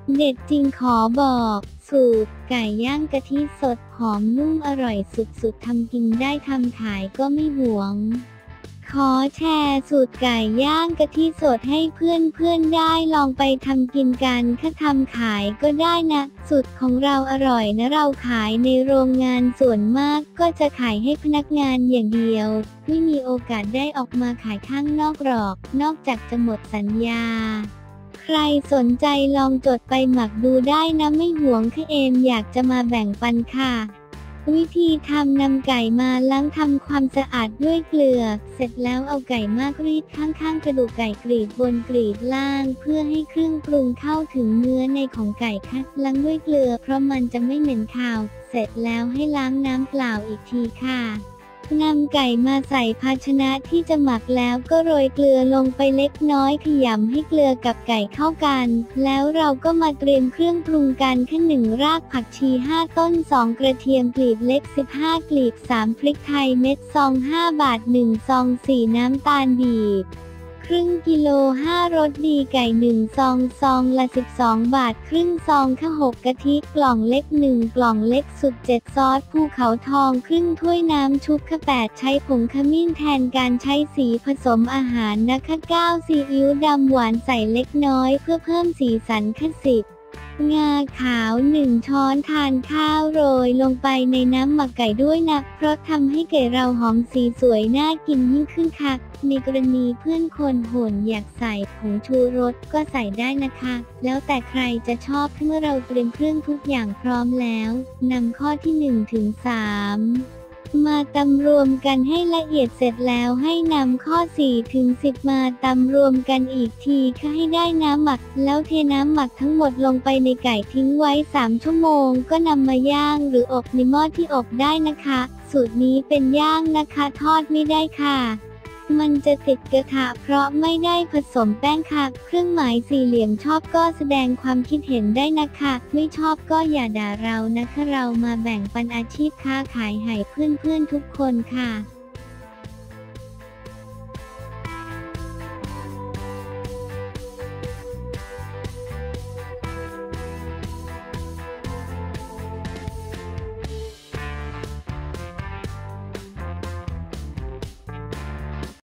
เด็ดจริงขอบอก สูตรไก่ย่างกะทิสดหอมนุ่มอร่อยสุดๆทำกินได้ทำขายก็ไม่หวง ขอแชร์สูตรไก่ย่างกะทิสดให้เพื่อนๆได้ลองไปทำกินกันถ้าทำขายก็ได้นะสูตรของเราอร่อยนะเราขายในโรงงานส่วนมากก็จะขายให้พนักงานอย่างเดียวไม่มีโอกาสได้ออกมาขายข้างนอกหรอกนอกจากจะหมดสัญญาใครสนใจลองจดไปหมักดูได้นะไม่หวงค่ะเอมอยากจะมาแบ่งปันค่ะวิธีทำนำไก่มาล้างทำความสะอาดด้วยเกลือเสร็จแล้วเอาไก่มากรีดข้างๆกระดูกไก่กรีดบนกรีดล่างเพื่อให้เครื่องปรุงเข้าถึงเนื้อในของไก่ค่ะล้างด้วยเกลือเพราะมันจะไม่เหม็นคาวเสร็จแล้วให้ล้างน้ำเปล่าอีกทีค่ะนำไก่มาใส่ภาชนะที่จะหมักแล้วก็โรยเกลือลงไปเล็กน้อยขยำให้เกลือกับไก่เข้ากันแล้วเราก็มาเตรียมเครื่องปรุงกันค่ะ1รากผักชี5ต้น2กระเทียมกลีบเล็ก15กลีบ3พริกไทยเม็ดซอง5บาท1ซอง4น้ำตาลบีบครึ่งกิโล5รสดีไก่1ซองละ12บาทครึ่งซองค่ะ6กะทิกล่องเล็ก1กล่องเล็กสุด7ซอสภูเขาทองครึ่งถ้วยน้ำชุบค่ะ8ใช้ผงขมิ้นแทนการใช้สีผสมอาหารนะคะ9ซีอิ๊วดำหวานใส่เล็กน้อยเพื่อเพิ่มสีสันค่ะ10งาขาว1ช้อนทานข้าวโรยลงไปในน้ำหมักไก่ด้วยนะเพราะทำให้ไก่เราหอมสีสวยน่ากินยิ่งขึ้นค่ะในกรณีเพื่อนคนโหนอยากใส่ผงชูรสก็ใส่ได้นะคะแล้วแต่ใครจะชอบเมื่อเราเตรียมเครื่องทุกอย่างพร้อมแล้วนำข้อที่1ถึง3มาตำรวมกันให้ละเอียดเสร็จแล้วให้นำข้อ4ถึง10มาตำรวมกันอีกทีค่ะให้ได้น้ำหมักแล้วเทน้ำหมักทั้งหมดลงไปในไก่ทิ้งไว้3ชั่วโมงก็นำมาย่างหรืออบในหม้อที่อบได้นะคะสูตรนี้เป็นย่างนะคะทอดไม่ได้ค่ะมันจะติดกระทะเพราะไม่ได้ผสมแป้งค่ะเครื่องหมายสี่เหลี่ยมชอบก็แสดงความคิดเห็นได้นะคะไม่ชอบก็อย่าด่าเรานะคะเรามาแบ่งปันอาชีพค้าขายให้เพื่อนๆทุกคนค่ะ